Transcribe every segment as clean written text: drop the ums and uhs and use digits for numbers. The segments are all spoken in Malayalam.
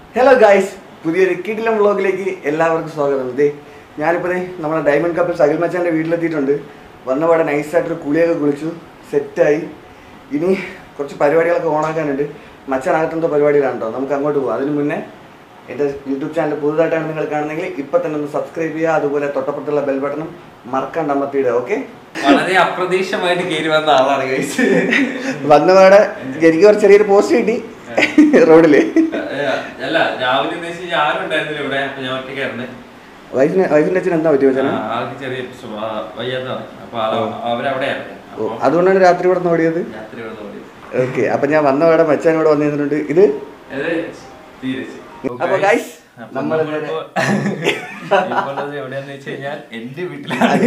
Hello guys, പുതിയൊരു കിടിലം വ്ളോഗിലേക്ക് എല്ലാവർക്കും സ്വാഗതം. ഞാനിപ്പോൾ നമ്മുടെ ഡയമണ്ട് കപ്പിൽ സകിൽ മച്ചാൻ്റെ വീട്ടിലെത്തിയിട്ടുണ്ട്. വന്നപാടെ നൈസായിട്ടൊരു കുളിയൊക്കെ കുളിച്ചു സെറ്റായി. ഇനി കുറച്ച് പരിപാടികളൊക്കെ ഓണാക്കാനുണ്ട്. മച്ചാനകത്തെന്തോ പരിപാടിയിലാണ് കേട്ടോ. നമുക്ക് അങ്ങോട്ട് പോകാം. അതിന് മുന്നേ എൻ്റെ യൂട്യൂബ് ചാനൽ പുതുതായിട്ടാണ് നിങ്ങൾ കാണുന്നതെങ്കിൽ ഇപ്പം തന്നെ ഒന്ന് സബ്സ്ക്രൈബ് ചെയ്യുക. അതുപോലെ തൊട്ടപ്പുറത്തുള്ള ബെൽ ബട്ടണും മറക്കാണ്ട് അമർത്തിയിടുക. ഓക്കെ, വളരെ അപ്രതീക്ഷിതമായിട്ട് കയറി വന്ന ആളാണ് ഗൈസ്. വന്നപാടെ എനിക്ക് കുറച്ച് ചെറിയൊരു പോസ്റ്റ് കിട്ടി റോഡില്. അല്ല, രാവിലെ ആരും ഉണ്ടായിരുന്നില്ല ഇവിടെ. അപ്പൊ ഞാൻ ഒറ്റയ്ക്കായിരുന്നു. വൈഫിന്റെ അച്ഛൻ എന്താ പറ്റിയ ആൾക്ക് ചെറിയ വയ്യാത്തതാണ്. അപ്പൊ അവരവിടെയായിരുന്നു. അതുകൊണ്ടാണ് രാത്രി ഇവിടെ നിന്ന് ഓടിയത്. ഓക്കെ, അപ്പൊ ഞാൻ വന്നപാടെ മച്ചാൻ ഇവിടെ വന്നിരുന്നുണ്ട്. ഇത് അപ്പൊ ഗൈസ് എവിടെയാന്ന് വെച്ച് കഴിഞ്ഞാൽ എന്റെ വീട്ടിലാണ്.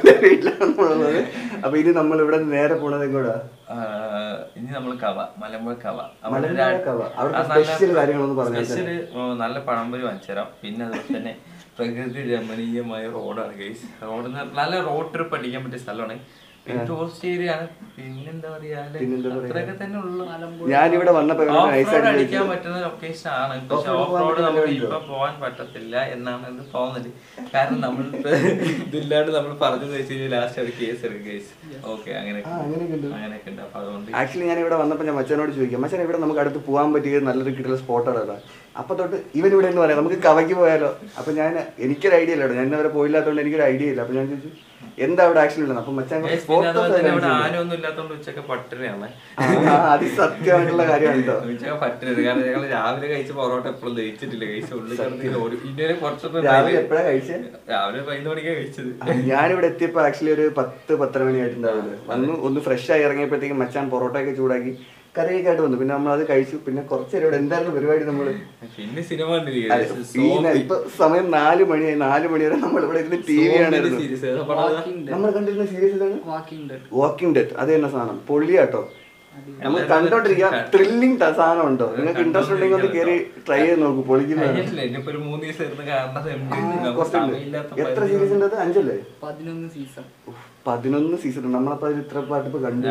അപ്പൊ ഇനി നമ്മൾ ഇവിടെ നേരെ പോണത് എങ്ങോട്ടാ? ഇനി നമ്മൾ മലമ്പുഴ സ്പെഷ്യല് നല്ല പഴംപൊരി വാങ്ങിച്ചുതരാം. പിന്നെ അതുപോലെ തന്നെ പ്രകൃതി രമണീയമായ റോഡാണ് ഗൈസ്. റോഡ് നല്ല റോഡ് ട്രിപ്പ് അടിക്കാൻ പറ്റിയ സ്ഥലമാണ്. പിന്നെ ടൂറിസ്റ്റ് ഏരിയ ആണ്. പിന്നെന്താ പറയാ, അത്രയൊക്കെ തന്നെ ഉള്ളു. ഞാനിവിടെ വന്നപ്പോ അടിക്കാൻ പറ്റുന്ന ലൊക്കേഷൻ ആണ്. പക്ഷെ ഓഫ് റോഡ് നമുക്ക് ഇപ്പൊ പോകാൻ പറ്റത്തില്ല എന്നാണ് എന്റെ തോന്നല്. കാരണം നമ്മൾ ഇതില്ലാണ്ട് നമ്മൾ പറഞ്ഞെന്ന് വെച്ച് കഴിഞ്ഞാൽ ലാസ്റ്റ് ഒരു കേസ് എടുക്കും ഗൈസ്. ഓക്കെ, അങ്ങനെയൊക്കെ ഉണ്ട്. അപ്പൊ അതുകൊണ്ട് ആക്ച്വലി ഞാൻ ഇവിടെ വന്നപ്പോ ഞാൻ മച്ചാനോട് ചോദിക്കാം, മച്ചാൻ ഇവിടെ നമുക്ക് അടുത്ത് പോകാൻ പറ്റിയ നല്ലൊരു കിട്ടുന്ന സ്പോട്ടാണ്. അപ്പൊ തൊട്ട് ഇവൻ ഇവിടെ എന്ന് പറയാം, നമുക്ക് കവയ്ക്ക് പോയാലോ? അപ്പൊ എനിക്കൊരു ഐഡിയ ഇല്ല. ഞാൻ ഇവരെ പോയില്ലാത്തതുകൊണ്ട് എനിക്കൊരു ഐഡിയ ഇല്ല. അപ്പൊ ഞാൻ ചോദിച്ചു എന്താ അവിടെ ആക്ഷൻ ഉള്ളത്? അപ്പൊ മച്ചാൻ ആനൊന്നും ഇല്ലാത്തതുകൊണ്ട് ഉച്ചക്ക് പട്ടിണിയാണ്. അത് സത്യമായിട്ടുള്ള കാര്യമാണ് കേട്ടോ. ഉച്ചക്ക് പട്ടിണി. കാരണം ഞങ്ങൾ രാവിലെ കഴിച്ച പൊറോട്ട എപ്പോഴും ദഹിച്ചിട്ടില്ല കഴിച്ച. ഉള്ളിൽ കുറച്ചൊന്നും രാവിലെ എപ്പോഴാണ് കഴിച്ചത്? രാവിലെ 11 മണിക്കാണ് കഴിച്ചത്. ഞാനിവിടെ എത്തിയപ്പോ ആക്ച്വലി ഒരു 10-10:30 മണിയായിട്ടുണ്ടാവില്ല. വന്നു ഒന്ന് ഫ്രഷ് ആയി ഇറങ്ങിയപ്പോഴത്തേക്കും മച്ചാൻ പൊറോട്ടയൊക്കെ ചൂടാക്കി കറിയൊക്കെ ആയിട്ട് വന്നു. പിന്നെ നമ്മൾ അത് കഴിച്ചു. പിന്നെ കുറച്ചേരം ഇവിടെ എന്തായിരുന്നു പരിപാടി? നമ്മള് പിന്നെ സിനിമ ഇപ്പൊ സമയം 4 മണിയായി. 4 മണി വരെ നമ്മൾ ഇവിടെ ഇരുന്ന് ടി വി ആണ്. നമ്മൾ കണ്ടിരുന്ന സീരീസ് ഇതാണ് വാക്കിംഗ് ഡെഡ്. അത് തന്നെ സാധനം പൊള്ളിയാട്ടോ. നമ്മൾ കണ്ടോണ്ടിരിക്കുക. ത്രില്ലിംഗ് സാധനം ഉണ്ടോ? നിങ്ങൾക്ക് ഇൻട്രസ്റ്റ് ഉണ്ടെങ്കിൽ ഒന്ന് കയറി ട്രൈ ചെയ്ത് നോക്കൂ. പൊളിക്കുന്ന എത്ര സീരീസ് ഉണ്ട്? 5 അല്ലേ? 11 സീസൺ. നമ്മളപ്പോ ഇത്ര പാട്ട് ഇപ്പൊ കണ്ടു.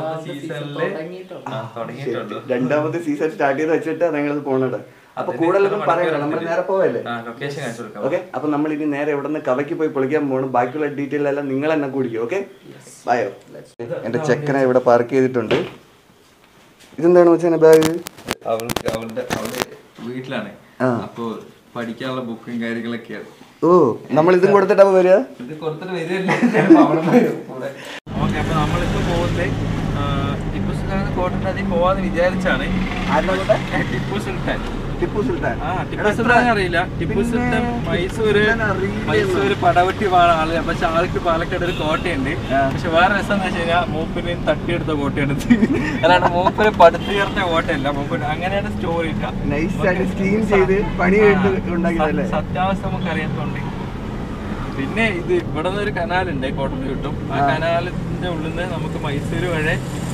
രണ്ടാമത്തെ സീസൺ സ്റ്റാർട്ട് ചെയ്ത് വെച്ചിട്ട് ഞങ്ങളത് പോണത്. അപ്പൊ കൂടുതലൊന്നും പറയണ്ട, നമ്മൾ നേരെ പോവല്ലേ? ഓക്കെ, അപ്പൊ നമ്മൾ ഇനി നേരെ ഇവിടെ നിന്ന് കവയ്ക്ക് പോയി പൊളിക്കാൻ പോകണം. ബാക്കിയുള്ള ഡീറ്റെയിൽ എല്ലാം നിങ്ങൾ തന്നെ കുടിക്കും. Okay, bio. എന്റെ ചെക്കനെ ഇവിടെ പാർക്ക് ചെയ്തിട്ടുണ്ട്. ഇതെന്താണ് വെച്ചാൽ ബാഗ്? അവളുടെ വീട്ടിലാണ്. അപ്പൊ പഠിക്കാനുള്ള ബുക്കും കാര്യങ്ങളൊക്കെയാണ്. ഓ, നമ്മൾ ഇതും കൊടുത്തിട്ടാ വരിക? ഇത് കൊടുത്തിട്ട് വരികയല്ലേ. ഓക്കെ, അപ്പൊ നമ്മളിപ്പോ പോകുന്നത് ടിപ്പു സുൽത്താൻ കോട്ടന്റെ അതിൽ പോവാന്ന് വിചാരിച്ചാണ്. ടിപ്പു സുൽത്താൻ അറിയില്ല. ടിപ്പു സുൽത്താൻ മൈസൂര് പടവട്ടി ആള്. പക്ഷെ ആൾക്ക് പാലക്കാട് ഒരു കോട്ടയുണ്ട്. പക്ഷെ വേറെ രസം എന്ന് വെച്ച് കഴിഞ്ഞാൽ മൂപ്പിന് തട്ടിയെടുത്ത കോട്ടയാണ്. അല്ലാണ്ട് മൂപ്പിന് പടുത്തുയർത്ത കോട്ടയല്ല. മൂപ്പിന് അങ്ങനെയാണ് സ്റ്റോറി. സത്യാവസ്ഥ നമുക്ക് അറിയാത്തോണ്ട്. പിന്നെ ഇത് ഇവിടെ നിന്ന് ഒരു കനാലുണ്ട്, കോട്ടയം കിട്ടും. ആ കനാലിന്റെ ഉള്ളിൽ നിന്ന് നമുക്ക് മൈസൂര് വരെ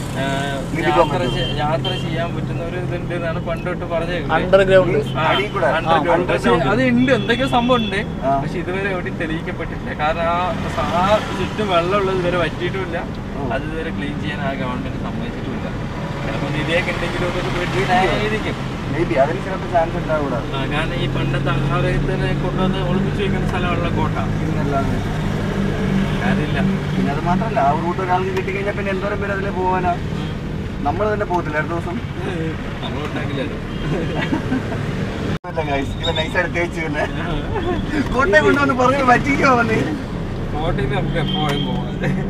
യാത്ര ചെയ്യാൻ പറ്റുന്ന ഒരു ഇതുണ്ട് എന്നാണ് പണ്ട് തൊട്ട് പറഞ്ഞത്. അണ്ടർഗ്രൗണ്ട് അത് ഉണ്ട്, എന്തൊക്കെയോ സംഭവം ഉണ്ട്. പക്ഷെ ഇതുവരെ എവിടെയും തെളിയിക്കപ്പെട്ടിട്ടില്ല. കാരണം ആ ചുറ്റും വെള്ളമുള്ളത് ഇതുവരെ പറ്റിയിട്ടുമില്ല. അത് ഇതുവരെ ക്ലീൻ ചെയ്യാൻ ആ ഗവൺമെന്റ് സമ്മതിച്ചിട്ടുമില്ല. ചിലപ്പോൾ നിധിയൊക്കെ ഉണ്ടെങ്കിലും ആയിരിക്കും. കാരണം ഈ പണ്ടത്തെ ആഹാരത്തിനെ കൊണ്ടുവന്ന് ഒളിപ്പിച്ചു വെക്കുന്ന സ്ഥലമുള്ള കോട്ട കാര്യമില്ല. പിന്നെ അത് മാത്രല്ല, ആ റൂട്ട് ഒരാൾക്ക് കിട്ടിക്കഴിഞ്ഞാൽ പിന്നെ എന്തോരം പേര് അതിലെ പോവാനാ? നമ്മൾ തന്നെ പോകത്തില്ല അടുത്ത ദിവസം. കോട്ടയം കൊണ്ടുവന്ന് പറഞ്ഞു പറ്റിക്കോ വന്ന്. കോട്ടയിൽ നമുക്ക് എപ്പോഴും പോകാം.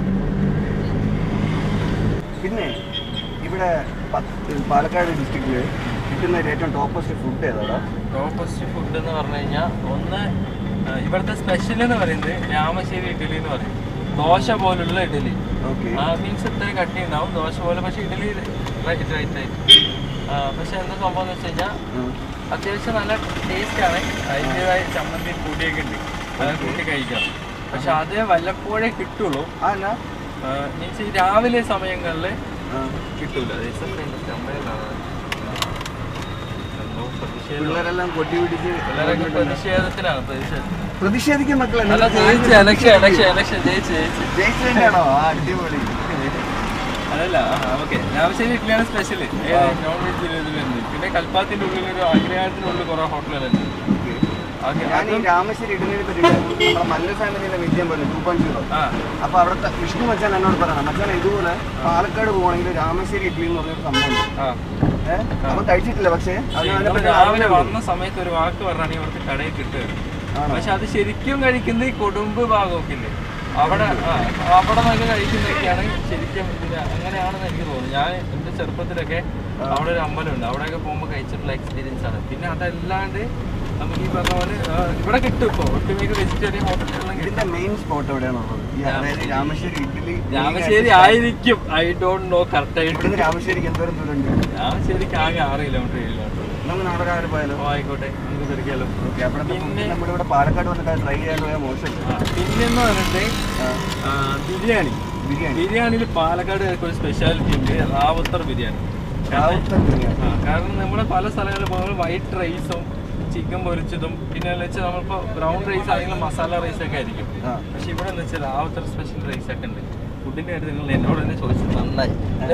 പിന്നെ ഇവിടെ പാലക്കാട് ഡിസ്ട്രിക്റ്റില് കിട്ടുന്ന ഏറ്റവും ടോപ്പസ്റ്റ് ഫുഡ് ഏതാ? ടോപ്പസ്റ്റ് ഫുഡ് എന്ന് പറഞ്ഞു കഴിഞ്ഞാൽ ഒന്ന് ഇവിടുത്തെ സ്പെഷ്യൽ എന്ന് പറയുന്നത് രാമശ്ശേരി ഇഡ്ഡലി എന്ന് പറയും. ദോശ പോലുള്ള ഇഡ്ഡലി. മീൻസ് ഇത്ര കട്ടി ഉണ്ടാവും ദോശ പോലെ. പക്ഷെ ഇഡ്ഡലി റൈറ്റ്. പക്ഷെ എന്താ സംഭവം എന്ന് വെച്ച് കഴിഞ്ഞാൽ അത്യാവശ്യം നല്ല ടേസ്റ്റാണ്. അതിൻ്റെതായ ചമ്മന്തി കൂട്ടിയൊക്കെ ഉണ്ട്. അത് കൂട്ടി കഴിക്കാം. പക്ഷെ അത് വല്ലപ്പോഴേ കിട്ടുള്ളൂ. മീൻസ് ഈ രാവിലെ സമയങ്ങളിൽ കിട്ടൂല. പ്രതിഷേധിക്കും മക്കളെ. അതല്ല ഓക്കെ രാമശ്ശേരി ഇഡ്ഡലിയാണ് സ്പെഷ്യൽ നോൺ വെജ് വരുന്നത്. പിന്നെ കൽപ്പാത്തിന്റെ ഉള്ളിൽ ഒരു അഗ്രഹാരത്തിനുള്ളിൽ കുറെ ഹോട്ടലുകളുണ്ട്. ഞാൻ ഈ രാമശ്ശേരി ഇഡലിനെ പറ്റി നമ്മുടെ മല്ല ഫാമിലിയുടെ വിദ്യം പോലെ 2.0. അപ്പൊ അവിടുത്തെ വിഷ്ണു മച്ചാൻ എന്നോട് പറയണം, മച്ചാൻ ഇതുപോലെ പാലക്കാട് പോകണമെങ്കിൽ രാമശ്ശേരി ഇഡ്ഡലി എന്ന് പറഞ്ഞൊരു സംഭവം അപ്പൊ കഴിച്ചിട്ടില്ല. പക്ഷേ രാവിലെ വന്ന സമയത്ത് ഒരു വാക്ക് പറഞ്ഞാണെങ്കിൽ ഇവിടുത്തെ കടയിൽ കിട്ടുക. പക്ഷെ അത് ശരിക്കും കഴിക്കുന്നത് ഈ കൊടുമ്പ് ഭാഗമൊക്കെ ഇല്ലേ, അവിടെ നിന്നൊക്കെ കഴിക്കുന്നതൊക്കെയാണ് ശരിക്കും അങ്ങനെയാണെന്ന് എനിക്ക് തോന്നുന്നു. ഞാൻ എൻ്റെ ചെറുപ്പത്തിലൊക്കെ അവിടെ ഒരു അമ്പലമുണ്ട്, അവിടെയൊക്കെ പോകുമ്പോൾ കഴിച്ചിട്ടുള്ള എക്സ്പീരിയൻസ് ആണ്. പിന്നെ അതല്ലാണ്ട് നമുക്ക് ഈ പറഞ്ഞ പോലെ ഇവിടെ കിട്ടും. ഇപ്പോൾ ഒട്ടുമിക്ക വെജിറ്റേറിയൻ ഹോട്ടലുകളിലും ഇതിന്റെ മെയിൻ സ്പോട്ട് എവിടെയാണുള്ളത്? രാമശ്ശേരി ഇഡ്ഡലി. രാമശ്ശേരി ആയിരിക്കും, ഐ ഡോണ്ട് നോ കറക്റ്റ് ആയിട്ട്. രാമശ്ശേരിക്ക് എന്തോരം ദൂരം ഉണ്ട്? രാമശ്ശേരിക്ക് ആകെ 6 കിലോമീറ്റർ 7 കിലോമീറ്റർ. നമുക്ക് നാളെ രാവിലെ പോയാലോ? ആയിക്കോട്ടെ, നമുക്ക് തിരിക്കാലോ. പിന്നെ നമ്മുടെ ഇവിടെ പാലക്കാട് വന്നിട്ട് ട്രൈ ചെയ്യാൻ പോയാൽ മോശമില്ല. പിന്നെന്ന് പറഞ്ഞിട്ട് ബിരിയാണിയിൽ പാലക്കാട് ഒരു സ്പെഷ്യാലിറ്റി ഉണ്ട്, റാവുത്തർ ബിരിയാണി. കാരണം നമ്മുടെ പല സ്ഥലങ്ങളിൽ പോകുമ്പോൾ വൈറ്റ് റൈസും ചിക്കൻ പൊരിച്ചതും പിന്നെ വെച്ചാൽ നമ്മളിപ്പോൾ ബ്രൗൺ റൈസ് ആണെങ്കിലും മസാല റൈസ് ഒക്കെ ആയിരിക്കും. പക്ഷെ ഇവിടെ എന്ന് വെച്ചാൽ റാവുത്തർ സ്പെഷ്യൽ റൈസ് ഒക്കെ ഉണ്ട്. ഫുഡിന്റെ കാര്യത്തിൽ നിങ്ങൾ എന്നോട് തന്നെ ചോദിച്ചത് നന്നായി.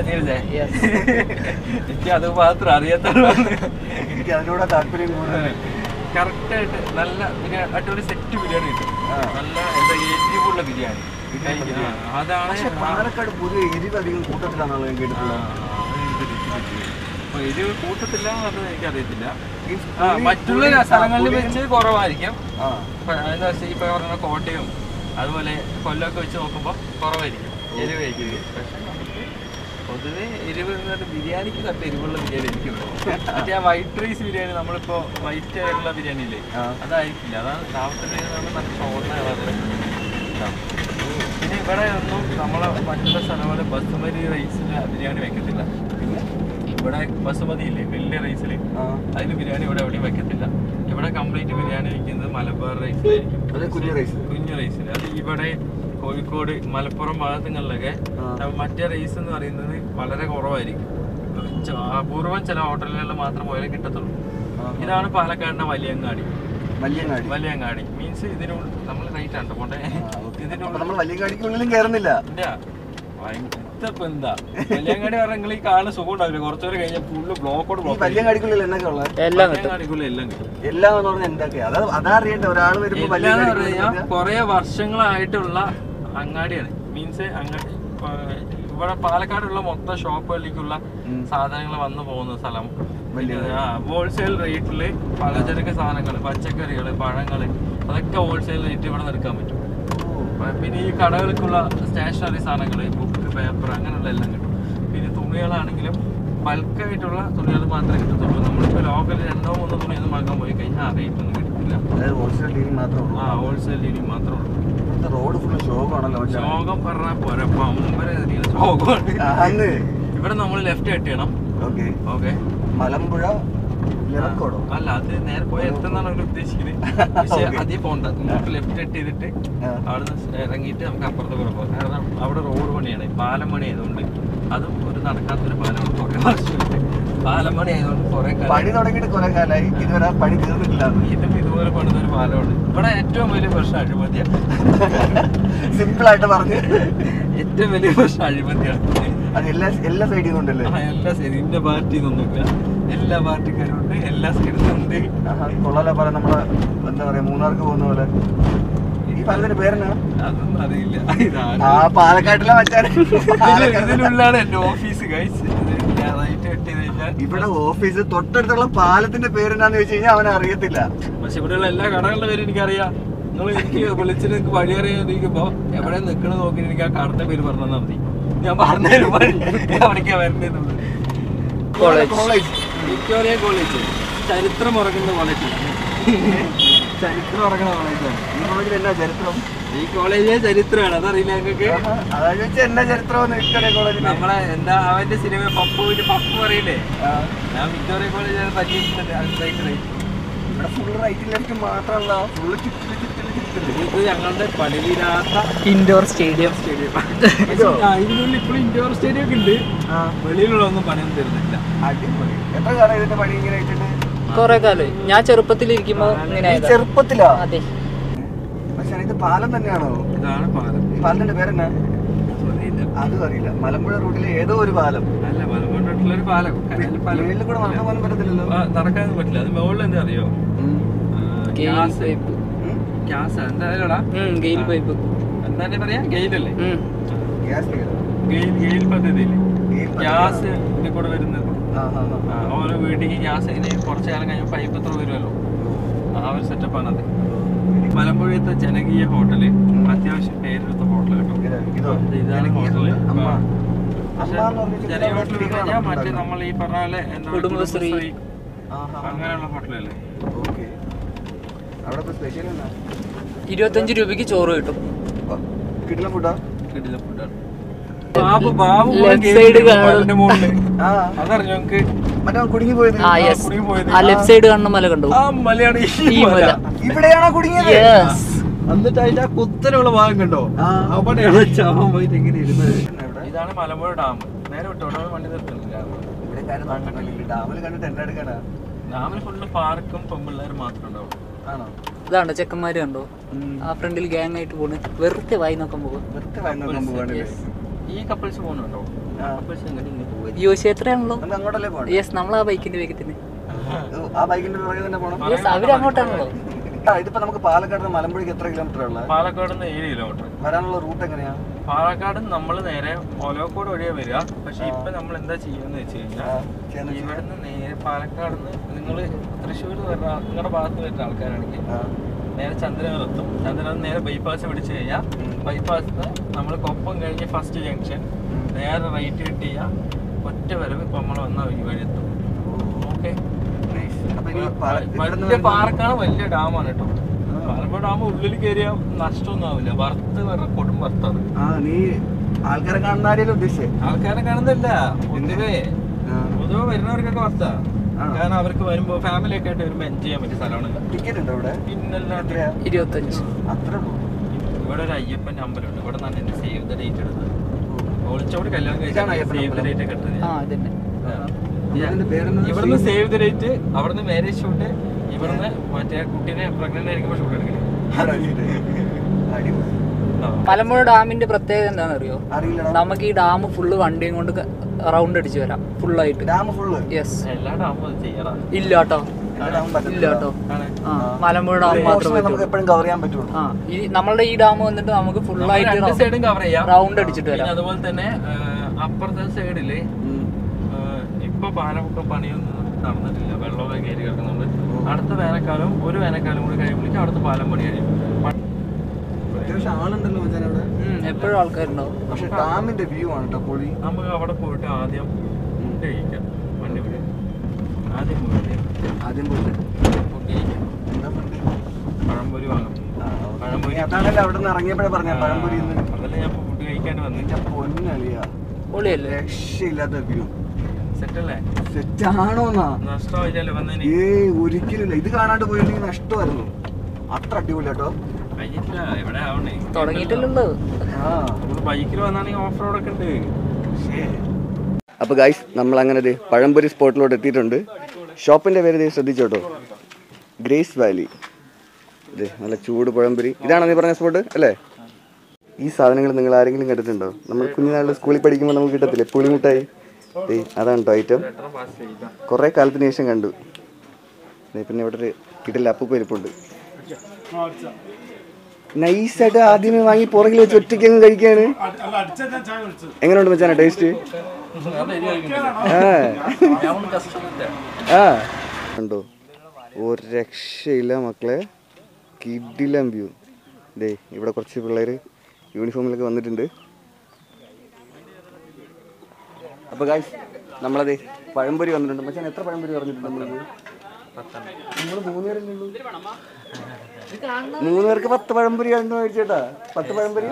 എനിക്ക് അത് മാത്രം അറിയാത്തതാണ്, എനിക്ക് അതിനോട് താല്പര്യം കൂടുതൽ. കറക്റ്റായിട്ട് നല്ല അടിപൊളി സെറ്റ് ബിരിയാണി കിട്ടും. നല്ല എന്താ എരിവുള്ള ബിരിയാണി. അതാണ് പാലക്കാട് പൊതുവെ എരിവ് അധികം കൂട്ടത്തിലാണല്ലോ ഞാൻ കേട്ടിട്ടുള്ളത്. എരിവ് കൂട്ടത്തില്ല എന്ന് എനിക്കറിയത്തില്ല. മറ്റുള്ള സ്ഥലങ്ങളിൽ വെച്ച് കുറവായിരിക്കും. എന്താ വെച്ചാൽ ഇപ്പൊ പറഞ്ഞ കോട്ടയം അതുപോലെ കൊല്ലമൊക്കെ വെച്ച് നോക്കുമ്പോൾ കുറവായിരിക്കും എരിവ് കഴിക്കുന്നത്. പക്ഷെ നമുക്ക് പൊതുവെ എരിവ് എന്ന് പറഞ്ഞാൽ ബിരിയാണിക്ക് കറക്റ്റ് എരിവുള്ള ബിരിയാണി ആയിരിക്കും. മറ്റേ ആ വൈറ്റ് റൈസ് ബിരിയാണി നമ്മളിപ്പോ വൈറ്റ് ആയിട്ടുള്ള ബിരിയാണി ഇല്ലേ, അതായിരിക്കില്ല. അതാണ് റാവുത്തർ നല്ല ചോറിന കളറ്. പിന്നെ ഇവിടെ ഒന്നും നമ്മളെ മറ്റുള്ള സ്ഥലങ്ങളിൽ ബസുമതി റൈസിന് ബിരിയാണി വെക്കത്തില്ല. ഇവിടെ ബസുമതി ഇല്ലേ വലിയ റൈസിൽ, അതിന് ബിരിയാണി ഇവിടെ എവിടെയും വെക്കത്തില്ല. ഇവിടെ കംപ്ലീറ്റ് ബിരിയാണി വയ്ക്കുന്നത് മലബാർ റൈസിലായിരിക്കും, കുഞ്ഞു റൈസിൽ. അത് ഇവിടെ കോഴിക്കോട് മലപ്പുറം ഭാഗങ്ങളിലൊക്കെ മറ്റേ റൈസ് എന്ന് പറയുന്നത് വളരെ കുറവായിരിക്കും. അപൂർവം ചില ഹോട്ടലുകളിൽ മാത്രം പോയാലേ കിട്ടത്തുള്ളൂ. ഇതാണ് പാലക്കാടിന്റെ വലിയങ്ങാടി. മീൻസ് ഇതിനുള്ള നമ്മൾ റൈറ്റ് ആണ് പോട്ടെ. ഇതിനുള്ള വലിയങ്ങാടിക്കുള്ളിലും കയറുന്നില്ല. എന്താ വലിയങ്ങാടി പറഞ്ഞാൽ നിങ്ങൾ ഈ കാണുന്ന സുഖം ഉണ്ടാവില്ല. കുറച്ചുകൂടെ കഴിഞ്ഞാൽ ഫുള്ള് ബ്ലോക്കോട് ബ്ലോക്ക്. വലിയങ്ങാടിക്കുള്ളിൽ എന്നൊക്കെ ഉള്ളത് എല്ലാം കിട്ടും. എല്ലാം എന്ന് പറഞ്ഞാൽ എന്തൊക്കെയാ അതാ അറിയട്ടെ. ഒരാൾ വരുമ്പോൾ കുറെ വർഷങ്ങളായിട്ടുള്ള അങ്ങാടിയാണ്. മീൻസ് അങ്ങാടി ഇവിടെ പാലക്കാടുള്ള മൊത്തം ഷോപ്പുകളിലേക്കുള്ള സാധനങ്ങൾ വന്നു പോകുന്ന സ്ഥലം. ഹോൾസെയിൽ റേറ്റില് പലചരക്ക് സാധനങ്ങൾ, പച്ചക്കറികള്, പഴങ്ങള്, അതൊക്കെ ഹോൾസെയിൽ റേറ്റ് ഇവിടെ എടുക്കാൻ പറ്റും. പിന്നെ ഈ കടകൾക്കുള്ള സ്റ്റേഷനറി സാധനങ്ങള്, ബുക്ക്, പേപ്പർ, അങ്ങനെയുള്ള എല്ലാം കിട്ടും. പിന്നെ തുണികളാണെങ്കിലും ബൾക്കായിട്ടുള്ള തുണികൾ മാത്രമേ കിട്ടത്തുള്ളൂ. നമ്മളിപ്പോ ലോക്കൽ 2-3 തുണിയൊന്നും വാങ്ങാൻ പോയി കഴിഞ്ഞാൽ ആ റേറ്റ് ഒന്നും കിട്ടില്ല. ഹോൾസെയിൽ ഡീലിംഗ് മാത്രമേ ഉള്ളൂ. റോഡ് ഫുള്ള് ശോകമാണല്ലോ. ശോകം പറഞ്ഞാൽ പോരാ, പമ്പരധികം ശോകമാണ്. ഇവിടെ നമ്മൾ ലെഫ്റ്റ് കട്ട് ചെയ്യണം. ഓക്കെ മലമ്പുഴ അല്ല, അത് നേരെ പോയി എത്തുന്നാണ് അവർ ഉദ്ദേശിക്കുന്നത്. പക്ഷെ അതേ പോണ്ട, നമുക്ക് ലെഫ്റ്റ് കട്ട് ചെയ്തിട്ട് അവിടെ നിന്ന് ഇറങ്ങിയിട്ട് നമുക്ക് അപ്പുറത്ത് കൂടെ പോകാം. കാരണം അവിടെ റോഡ് പണിയാണ്, പാലം പണി ആയതുകൊണ്ട്. അതും ഒരു നടക്കാത്തൊരു പാലമാണ്. കുറെ വർഷമായിട്ട് പാലം പണി ആയതുകൊണ്ട് കുറെ പണി തുടങ്ങിയിട്ട് കുറെ കാലമായി, ഇതുവരെ പണി തീർന്നിട്ടില്ല. ഇതും ഇതുപോലെ പണിതൊരു പാലമാണ്. ഇവിടെ ഏറ്റവും വലിയ പ്രശ്നം അഴിമതിയാണ്. സിമ്പിൾ ആയിട്ട് പറഞ്ഞു, ഏറ്റവും വലിയ പ്രശ്നം അഴിമതിയാണ്. അത് എല്ലാ സൈഡിൽ നിന്നുണ്ടല്ലേ? എല്ലാ സൈഡിൽ, ഇന്ന പാർട്ടിയിൽ നിന്നൊന്നുമില്ല, എല്ലാ പാർട്ടിക്കാരും ഉണ്ട്, എല്ലാ സൈഡിലും ഉണ്ട്. കൊള്ളാലോ പറയാം. നമ്മളെ എന്താ പറയാ, മൂന്നാർക്ക് പോകുന്ന പോലെ. ഈ പാലത്തിന്റെ പേരെന്നാ? അതൊന്നും അറിയില്ല. പാലക്കാട്ടിലെ ഇതിനുള്ളിലാണ് എന്റെ ഓഫീസ്. ഇവിടെ ഓഫീസ് തൊട്ടടുത്തുള്ള പാലത്തിന്റെ പേരെന്നാന്ന് ചോദിച്ചു കഴിഞ്ഞാൽ അവനെ അറിയത്തില്ല. പക്ഷെ ഇവിടെയുള്ള എല്ലാ കടകളുടെ പേര് എനിക്കറിയാം. നിങ്ങൾ എനിക്ക് വിളിച്ചിട്ട് എനിക്ക് വഴി അറിയാതിരിക്കുമ്പോ എവിടെ നിൽക്കണ നോക്കി എനിക്ക് ആ കടന്റെ പേര് പറഞ്ഞാൽ മതി. ഞാൻ പറഞ്ഞുതരും എവിടേക്കാ വരേണ്ടത്. വിക്ടോറിയ കോളേജ് ചരിത്രം ഉറങ്ങുന്ന കോളേജ്. ചരിത്രം ഉറങ്ങുന്ന കോളേജാണ്. ഈ കോളേജിൽ എന്നാ ചരിത്രം? ഈ കോളേജിലെ ചരിത്രമാണ്, അതറിയില്ല ഞങ്ങൾക്ക്. എന്നാ ചരിത്രം വിക്ടോറിയ കോളേജിൽ? നമ്മളെ എന്താ അവന്റെ സിനിമ പപ്പുവിന്റെ പപ്പു പറയില്ലേ, ഞാൻ വിക്ടോറിയ കോളേജ് പറ്റിയിട്ടുണ്ട്. ഇവിടെ ഫുള്ള് റൈറ്റ് ലെഫ്റ്റ് മാത്രമല്ല, ഫുള്ള് ഇത് ഞങ്ങളുടെ പണിതീരാത്ത ഇൻഡോർ സ്റ്റേഡിയം. ഇതിനുള്ളിൽ ഇപ്പോഴും ഇൻഡോർ സ്റ്റേഡിയം ഒക്കെ ഉണ്ട്. വെളിയിലുള്ളതൊന്നും പണിയൊന്നും തരുന്നില്ല. അടിപൊളി. എത്ര കാലം ഇതിന്റെ പണി ഇങ്ങനെ ആയിട്ടുണ്ട്? കൊറേ കാലം. ഞാൻ ചെറുപ്പത്തിലിരിക്കുമ്പോ ചെറുപ്പത്തിലാ? അതെ. പക്ഷെ ഇത് പാലം തന്നെയാണോ? ഇതാണ് പാലം. പാലത്തിന്റെ പേരെന്നാ? അതും അറിയില്ല. മലമ്പുഴ റൂട്ടിലെ ഏതോ ഒരു പാലം. അല്ല, മലമ്പുഴ റൂട്ടിലൊരു പാലം. മേളിൽ കൂടെ നടക്കാൻ പോലും പറ്റത്തില്ലല്ലോ. നടക്കാനൊന്നും പറ്റില്ല. അത് മുകളിൽ എന്താ അറിയോ? ഗ്യാസ് എന്തായാലും ഗെയിൽ പൈപ്പ് എന്താ പറയാ? ഗെയിലല്ലേ? ഗ്യാസ് ഗെയിൽ പദ്ധതിയില്ലേ? ഗ്യാസ് ഇതിൽ കൂടെ വരുന്നത്. ഓരോ വീട്ടിലേക്ക് ഗ്യാസ് ഇങ്ങനെ കുറച്ചു കാലം കഴിയുമ്പോൾ പൈപ്പ് എത്ര വരുമല്ലോ, ആ ഒരു സെറ്റപ്പാണത്. മലമ്പുഴത്തെ ജനകീയ ഹോട്ടല്, അത്യാവശ്യം പേരെടുത്ത ഹോട്ടൽ കേട്ടോ. ഇതാണ് ഹോട്ടല്. ജനകീയ ഹോട്ടൽ കഴിഞ്ഞാൽ മറ്റേ നമ്മൾ ഈ പറഞ്ഞ പോലെ എന്താ കുടുംബശ്രീ അങ്ങനെയുള്ള ഹോട്ടലല്ലേ. 25 രൂപയ്ക്ക് ചോറ് കിട്ടും. കിട്ടില്ല ഫുഡാ? കിട്ടില്ല ഫുഡാണ്. കുടുങ്ങി പോയത് ലെഫ്റ്റ് സൈഡ് കാണുന്ന മല കണ്ടു. ഈ മല ഇവിടെയാണോ കുടുങ്ങിയത്? എന്നിട്ട് അതിന്റെ ആ കുത്തലുള്ള ഭാഗം കണ്ടോ, അവിടെയാണ് ചാവാൻ പോയിട്ട് എങ്ങനെ ഇരുന്നത്. ഇതാണ് മലമ്പുഴ ഡാം. നേരെ വിട്ടോ, വണ്ടി നിർത്തുന്നില്ല. ഡാമിൽ കണ്ടിട്ട് എന്നെ എടുക്കാനാ. ഡാമിൽ ഫുള്ള് പാർക്കും പെമ്പിള്ളേരും മാത്രം ഉണ്ടാവും. ആണോ? ഇതാണ്ടോ ചെക്കന്മാര് കണ്ടോ, ആ ഫ്രണ്ടിൽ ഗ്യാങ് ആയിട്ട് പോണ്. വെറുതെ വായി നോക്കാൻ പോകും. ഈ കപ്പിൾസ് പോകുന്നുണ്ടോ? എത്രയാണല്ലോ. യെസ്, നമ്മൾ ആ ബൈക്കിന്റെ വേഗത്തിന്. അവര് അങ്ങോട്ടാണല്ലോ. ഇതിപ്പോ നമുക്ക് പാലക്കാട് മലമ്പുഴക്ക് എത്ര കിലോമീറ്റർ ഉള്ളത്? പാലക്കാട് 7 കിലോമീറ്റർ. വരാനുള്ള റൂട്ട് എങ്ങനെയാ? പാലക്കാട് നമ്മൾ നേരെ ഒലോക്കോട് വഴിയാ വരിക. പക്ഷെ ഇപ്പൊ നമ്മൾ എന്താ ചെയ്യാന്ന് വെച്ച് കഴിഞ്ഞാൽ, ഇവിടുന്ന് നേരെ പാലക്കാട് നിങ്ങള് തൃശ്ശൂർ നിങ്ങളുടെ ഭാഗത്ത് വരുന്ന ആൾക്കാരാണെങ്കിൽ നേരെ ചന്ദ്രനഗർ എത്തും. ചന്ദ്രനഗർ നേരെ ബൈപ്പാസ് പിടിച്ചു കഴിഞ്ഞാൽ ബൈപ്പാസിന് നമ്മൾ കൊപ്പം കഴിഞ്ഞ് ഫസ്റ്റ് ജംഗ്ഷൻ നേരെ റൈറ്റ് കട്ട് ചെയ്യുക. ഒറ്റ വരവ് ഇപ്പൊ നമ്മൾ വന്ന വഴി എത്തും. ഓക്കെ, വലിയ പാർക്കാണ്, വലിയ ഡാമാണ് കേട്ടോ. മലമ്പുഴ ഡാം ഉള്ളിൽ കയറിയ നഷ്ടമൊന്നും ആവില്ല. വറുത്ത് വരണ കൊടും വറുത്താണ്. ആൾക്കാരെ കാണുന്നില്ല, പൊതുവേ വരുന്നവർക്കൊക്കെ വർത്താ. കാരണം അവർക്ക് വരുമ്പോ ഫാമിലി ഒക്കെ ആയിട്ട് വരുമ്പോ എൻജോയ് ചെയ്യാൻ പറ്റിയ സ്ഥലമാണ്. ടിക്കറ്റ് ഉണ്ടോ ഇവിടെ? പിന്നല്ലാണ്ട് 25. ഇവിടെ ഒരു അയ്യപ്പന്റെ അമ്പലമുണ്ട്. ഇവിടെ നല്ല എന്റെ സേവ് ദ ഡേറ്റ് എടുത്തത്. ഒളിച്ചോട് കല്യാണം കഴിച്ചാൽ സേവ് ദ ഡേറ്റ് ഒക്കെ എടുത്തത്. ഇവിടുന്ന് സേവ് ദ ഡേറ്റ്, അവിടുന്ന് മാരേജ് ഷൂട്ട്, ഇവിടുന്ന് മറ്റേ കുട്ടീനെ പ്രഗ്നന്റ് ആയിരിക്കുമ്പോ ഷൂട്ട് എടുക്കുന്നത്. മലമ്പുഴ ഡാമിന്റെ പ്രത്യേകത എന്താണെന്ന് അറിയോ? നമുക്ക് ഈ ഡാം ഫുള്ള് വണ്ടിയും കൊണ്ട് റൗണ്ട് അടിച്ചു വരാം ഫുള്ളായിട്ട്. യെസ്, എല്ലാ ഡാമും അത് ചെയ്യാറാ? ഇല്ല കേട്ടോ, ഇല്ല കേട്ടോ. മലമ്പുഴ ഡാം മാത്രമേ നമ്മളുടെ ഈ ഡാം വന്നിട്ട് നമുക്ക് ഫുള്ളായിട്ട് സൈഡും കവർ ചെയ്യാം, റൗണ്ട് അടിച്ചിട്ട് വരാം. അതുപോലെ തന്നെ അപ്പുറത്തെ സൈഡില് ഇപ്പൊ പാലമൊക്കെ പണിയൊന്നും നടന്നിട്ടില്ല. വെള്ളമൊക്കെ കയറി കിടക്കുന്നുണ്ട്. അടുത്ത വേനൽക്കാലം, ഒരു വേനൽക്കാലം കൂടി കഴിയുമ്പോഴേക്കും അവിടുത്തെ പാലം പണി കഴിയും. എപ്പോഴും ആൾക്കാരുണ്ടാവും. പക്ഷെ ഡാമിന്റെ വ്യൂ ആണ് കേട്ടോ പൊളി. നമുക്ക് അവിടെ പോയിട്ട് ആദ്യം ഫുഡ് കഴിക്കാം. വണ്ടി വിട്, ആദ്യം പോയിട്ട് ഫുഡ് കഴിക്കാം. പഴംപൊരി വാങ്ങാം. പഴംപൊരി അവിടെ നിന്ന് ഇറങ്ങിയപ്പോഴേ പറഞ്ഞ പഴംപൊരി. അതല്ല ഞാൻ ഫുഡ് കഴിക്കാണ്ട് വന്നിട്ട്. പൊളിയല്ലേ, രക്ഷയില്ലാത്ത വ്യൂ. സെറ്റല്ലേ? സെറ്റാണോന്നാ? നഷ്ടമായില്ലേ വന്നതിന്? ഒരിക്കലില്ല. ഇത് കാണാണ്ട് പോയിട്ടുണ്ടെങ്കിൽ നഷ്ടമായിരുന്നു. അത്ര അടിപൊളി കേട്ടോ. തുടങ്ങിയിട്ടല്ലോ. ബൈക്കിൽ വന്നാണെങ്കിൽ ഓഫ് റോഡ് ഒക്കെ ഉണ്ട്. അപ്പോൾ ഗൈസ്, നമ്മൾ അങ്ങനെ പഴംപൊരി സ്പോട്ടിലോട്ട് എത്തിയിട്ടുണ്ട്. ഷോപ്പിന്റെ പേര് ശ്രദ്ധിച്ചോട്ടോ, ഗ്രേസ് വാലി. ഇതേ നല്ല ചൂട് പഴംപൊരി. ഇതാണോ നീ പറഞ്ഞ സ്പോട്ട് അല്ലേ? ഈ സാധനങ്ങൾ നിങ്ങൾ ആരെങ്കിലും കണ്ടിട്ടുണ്ടോ? നമ്മൾ കുഞ്ഞുനാളിൽ സ്കൂളിൽ പഠിക്കുമ്പോൾ നമുക്ക് കിട്ടത്തില്ലേ പുളിമുട്ടായി? അതാണ് കേട്ടോ ഐറ്റം. കുറേ കാലത്തിന് ശേഷം കണ്ടു. പിന്നെ ഇവിടെ ഒരു കിടില അപ്പൂപ്പ ഇരിപ്പുണ്ട്. നൈസായിട്ട് ആദ്യമേ വാങ്ങി പുറകിൽ വെച്ച് ഒറ്റയ്ക്കങ്ങ് കഴിക്കാണ്. എങ്ങനെയുണ്ട് മച്ചാനെ ടേസ്റ്റ്? കണ്ടോ, ഒരു രക്ഷയില്ല മക്കളെ, കിടിലം വ്യൂ. ദേ ഇവിടെ കുറച്ച് പിള്ളേർ യൂണിഫോമിലൊക്കെ വന്നിട്ടുണ്ട്. അപ്പോൾ ഗൈസ്, നമ്മളതേ പഴംപൊരി വന്നിട്ടുണ്ട്. മച്ചാൻ എത്ര പഴംപൊരി പറഞ്ഞിട്ടുണ്ട് നമ്മൾ? 3 പേരല്ലേ? 3 പേർക്ക് 10 പഴംപൊരി ആയിരുന്നു കഴിച്ചേട്ടാ. 10 പഴംപൊരി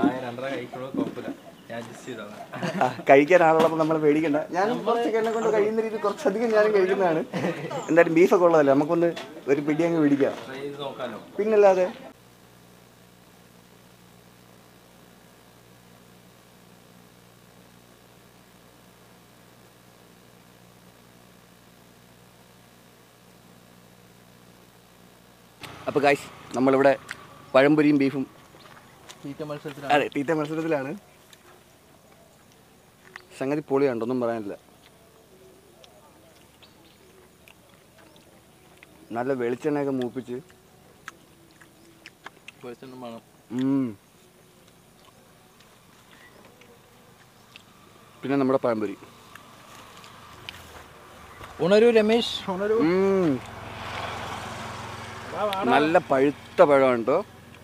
കഴിക്കാൻ ആളുള്ളപ്പോൾ നമ്മൾ പേടിക്കണ്ട. ഞാനും കുറച്ചൊക്കെ എന്നെ കൊണ്ട് കഴിയുന്ന രീതി കുറച്ചധികം ഞാനും കഴിക്കുന്നതാണ്. എന്തായാലും ബീഫൊക്കെ ഉള്ളതല്ലേ, നമുക്കൊന്ന് ഒരു പിടി അങ്ങ് പിടിക്കാം. പിന്നല്ലാതെ അപ്പോൾ ഗൈസ്, നമ്മളിവിടെ പഴംപൊരിയും ബീഫും തീറ്റ മത്സരത്തിലാണ്. സംഗതി പൊളിയുണ്ട്, ഒന്നും പറയാനില്ല. നല്ല വെളിച്ചെണ്ണയൊക്കെ മൂപ്പിച്ച് പിന്നെ നമ്മുടെ പഴംപൊരി. ഉണരൂ രമേശ്, ഉണരൂ. നല്ല പഴുത്ത പഴമാണ് കേട്ടോ.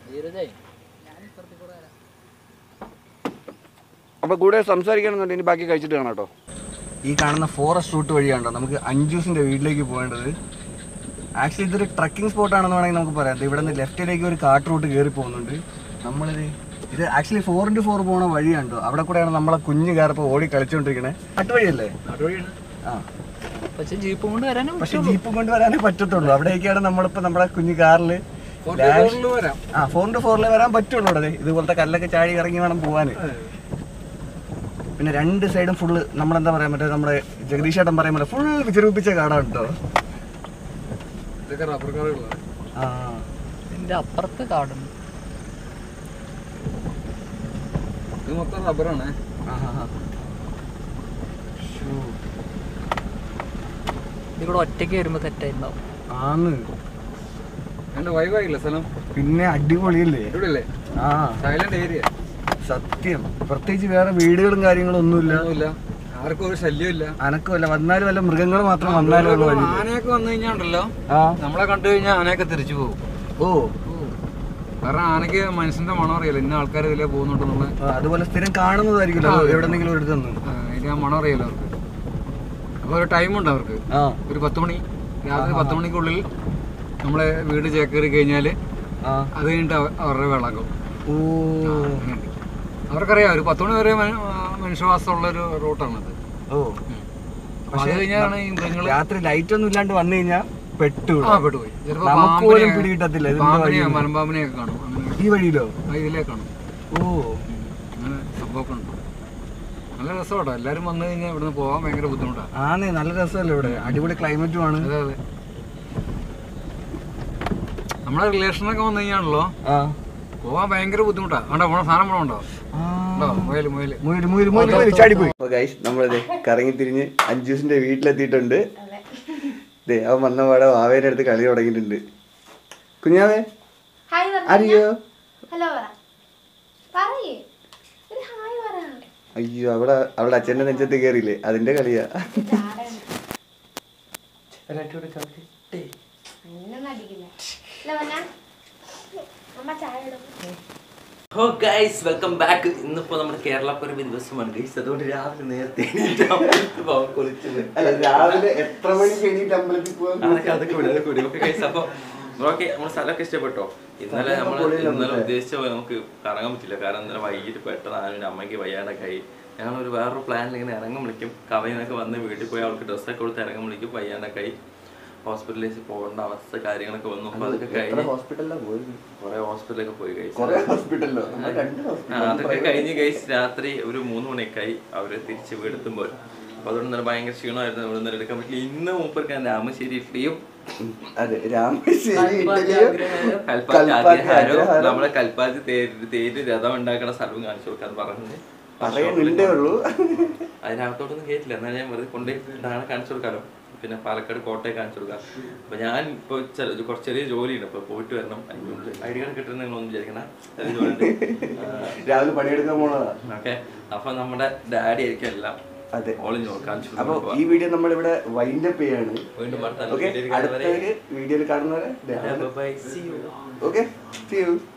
അപ്പോൾ കൂടെ സംസാരിക്കണമെന്നുണ്ട്, ഇനി ബാക്കി കഴിച്ചിട്ട് കാണാം കേട്ടോ. ഈ കാണുന്ന ഫോറസ്റ്റ് റൂട്ട് വഴിയാണോ നമുക്ക് അഞ്ജൂസിൻ്റെ വീട്ടിലേക്ക് പോകേണ്ടത്. ആക്ച്വലി ഇതൊരു ട്രക്കിംഗ് സ്പോട്ടാണെന്ന് വേണമെങ്കിൽ നമുക്ക് പറയാം. ഇവിടെ നിന്ന് ലെഫ്റ്റിലേക്ക് ഒരു കാട്ട് റൂട്ട് കയറി പോകുന്നുണ്ട്. ഇത് ആക്ച്വലി 4x4 പോണ വഴിയാണ് കേട്ടോ. അവിടെ കൂടെയാണ് നമ്മളെ കുഞ്ഞ് കയറിപ്പോൾ ഓടി കളിച്ചുകൊണ്ടിരിക്കണേ. കാട്ടുവഴിയല്ലേ? ആ, പക്ഷെ ജീപ്പ് കൊണ്ട് വരാനും ജീപ്പ് കൊണ്ട് വരാനേ പറ്റത്തുള്ളൂ. അവിടേക്കാണ് നമ്മളിപ്പോൾ നമ്മുടെ കുഞ്ഞു കാറിൽ 4x4 വരാൻ പറ്റുള്ളൂ. അവിടെ ഇതുപോലത്തെ കല്ലൊക്കെ ചാടി ഇറങ്ങി വേണം പോവാൻ. പിന്നെ രണ്ട് സൈഡും ഫുള്ള് നമ്മളെന്താ പറയാൻ പറ്റുക, നമ്മുടെ ജഗദീഷ് ഏട്ടൻ പറയാൻ പറ്റില്ല, ഫുൾ വിചരൂപ്പിച്ച കാടാണ് കേട്ടോ. ഇതിന്റെ അപ്പുറത്ത് കാടുണ്ട്. ഇത് മൊത്തം റബ്ബറാണ്. ഇതിവിടെ ഒറ്റയ്ക്ക് വരുമ്പോ തെറ്റായിട്ടുണ്ടാവും. ആന്ന് വൈവായില്ല സ്ഥലം. പിന്നെ അടിപൊളിയല്ലേ? ആ, സൈലന്റ് ഏരിയ. സത്യം. പ്രത്യേകിച്ച് വേറെ വീടുകളും കാര്യങ്ങളും ഒന്നുമില്ല, ആർക്കും ഒരു ശല്യമില്ല, അനക്കമില്ല. വന്നാലും വല്ല മൃഗങ്ങൾ മാത്രം വന്നാലും. ആനയൊക്കെ വന്നു കഴിഞ്ഞാണ്ടല്ലോ, നമ്മളെ കണ്ടു കഴിഞ്ഞാൽ ആനയൊക്കെ തിരിച്ചു പോകും. ഓ, കാരണം ആനയ്ക്ക് മനുഷ്യന്റെ മണം അറിയാലോ, ഇന്ന ആൾക്കാർ ഇതിലേ പോകുന്നുണ്ടെന്നുള്ള. അതുപോലെ സ്ഥിരം കാണുന്നതായിരിക്കുമല്ലോ എവിടെന്നെങ്കിലും എടുത്തു. അതിന്റെ ആ മണം അറിയാലോ അവർക്ക്. അപ്പൊ ഒരു ടൈമുണ്ട് അവർക്ക്. ഒരു 10 മണി, രാത്രി 10 മണിക്കുള്ളിൽ നമ്മളെ വീട് ചേക്കേറി കഴിഞ്ഞാല് അത് കഴിഞ്ഞിട്ട് അവരുടെ വെള്ളാക്കും. അവർക്കറിയാം ഒരു 10 മണി വരെ മനുഷ്യവാസമുള്ള ഒരു റൂട്ടാണത്. ഓ, പക്ഷെ കഴിഞ്ഞാണ് ഈ മൃഗങ്ങള് രാത്രി ലൈറ്റ് ഒന്നും ഇല്ലാണ്ട് വന്നു കഴിഞ്ഞാൽ പെട്ടുപോയി. ചിലപ്പോ പിടികിട്ടത്തില്ല. മലമ്പാമ്പിനെയൊക്കെ കാണും ഈ വഴിയിലോ? ഇതിലേ കാണും. ഓ, അങ്ങനെ സംഭവമൊക്കെ ഉണ്ട്. നല്ല രസമാട്ടോ. എല്ലാരും വന്നു കഴിഞ്ഞാൽ ഇവിടുന്ന് പോകാൻ ഭയങ്കര ബുദ്ധിമുട്ടാണ്. ആന്നേ, നല്ല രസമല്ലേ ഇവിടെ? അടിപൊളി ക്ലൈമറ്റും ആണ്. അതെ അതെ. നമ്മളെ റിലേഷനൊക്കെ വന്നു കഴിഞ്ഞാണല്ലോ പോവാൻ ഭയങ്കര ബുദ്ധിമുട്ടാ. സാധനം ഉണ്ടോ? നമ്മളിത് കറങ്ങി തിരിഞ്ഞ് അഞ്ജൂസിന്റെ വീട്ടിലെത്തിയിട്ടുണ്ട്. അവൻ വന്ന പാടെ വാവേന്റെ അടുത്ത് കളി തുടങ്ങിയിട്ടുണ്ട്. കുഞ്ഞാവേ അറിയോ? അയ്യോ, അവിടെ അച്ഛന്റെ നെഞ്ചത്ത് കയറിയില്ലേ, അതിന്റെ കളിയാ. Welcome back. ഇന്നിപ്പോ നമ്മുടെ കേരളപ്പുരം ദിവസമാണ് ഗൈസ്. അതുകൊണ്ട് രാവിലെ നേരത്തെ രാവിലെ എത്ര മണിക്ക് എണീറ്റ് അമ്പലത്തിൽ പോകാൻ? അപ്പൊ ഓക്കെ, നമ്മുടെ സ്ഥലമൊക്കെ ഇഷ്ടപ്പെട്ടോ? ഇന്നലെ ഉദ്ദേശിച്ച പോലെ നമുക്ക് കറങ്ങാൻ പറ്റില്ല. കാരണം ഇന്നലെ വൈകിട്ട് പെട്ടെന്ന് ആരുടെ അമ്മയ്ക്ക് വയ്യാണ്ടൊക്കെ ആയി. ഞങ്ങളൊരു വേറൊരു പ്ലാനിൽ ഇങ്ങനെ ഇറങ്ങാൻ വിളിക്കും. കവയിനൊക്കെ വന്ന് വീട്ടിൽ പോയി അവൾക്ക് ഡ്രസ്സൊക്കെ കൊടുത്ത് ഇറങ്ങാൻ വിളിക്കും. വയ്യാണ്ടൊക്കെ ആയി ഹോസ്പിറ്റലിലേക്ക് പോകേണ്ട അവസ്ഥ കാര്യങ്ങളൊക്കെ വന്നു. അപ്പൊ അതൊക്കെ കഴിഞ്ഞ് കുറെ ഹോസ്പിറ്റലൊക്കെ പോയി കഴിച്ചു. അതൊക്കെ കഴിഞ്ഞ് കഴിച്ച് രാത്രി ഒരു 3 മണിയൊക്കെ ആയി അവര് തിരിച്ച് വീടെത്തുമ്പോൾ. അപ്പൊ അതുകൊണ്ട് തന്നെ ഭയങ്കര ക്ഷീണമായിരുന്നു. ഇവിടെ നിന്ന് എടുക്കാൻ പറ്റില്ല. ഇന്ന് മൂപ്പർക്ക് രാമശ്ശേരി ഇഡ്ഡലിയും നമ്മളെ കൽപ്പാത്തി തേര് രഥം ഉണ്ടാക്കുന്ന സ്ഥലവും കാണിച്ചു കൊടുക്കാന്ന് പറഞ്ഞ് അതിനകത്തോട്ടൊന്നും കേട്ടില്ല. എന്നാൽ ഞാൻ വെറുതെ കൊണ്ട് കാണിച്ചു കൊടുക്കാലോ. പിന്നെ പാലക്കാട് കോട്ടയെ കാണിച്ചു കൊടുക്കാം. അപ്പൊ ഞാൻ ഇപ്പൊ കുറച്ച് ചെറിയ ജോലിയുണ്ട്. അപ്പൊ പോയിട്ട് വരണം. അതിനുള്ളിൽ ഐഡി കാർഡ് കിട്ടുന്ന നിങ്ങളൊന്നും വിചാരിക്കണ രാവിലെ പണിയെടുക്കാൻ പോണതാ. ഓക്കെ, അപ്പൊ നമ്മുടെ ഡാഡി ആയിരിക്കും എല്ലാം. അപ്പൊ ഈ വീഡിയോ നമ്മളിവിടെ വൈൻഡ് അപ്പ് ചെയ്യാണ്. വീണ്ടും അടുത്ത വീഡിയോയിൽ കാണുന്നവരെ ഓക്കെ, സീ യു.